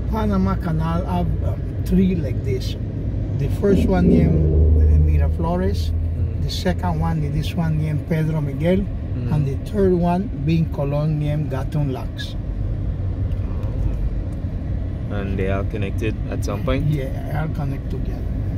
Panama Canal have three like this. The first one named Miraflores, the second one is this one named Pedro Miguel, and the third one being Colon named Gatun Locks. And they are connected at some point? Yeah, all connect together.